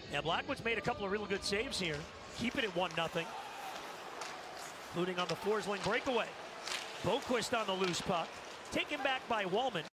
Yeah, Blackwood's made a couple of really good saves here. Keep it at 1-0. Including on the Forsling breakaway. Boqvist on the loose puck. Taken back by Wallman.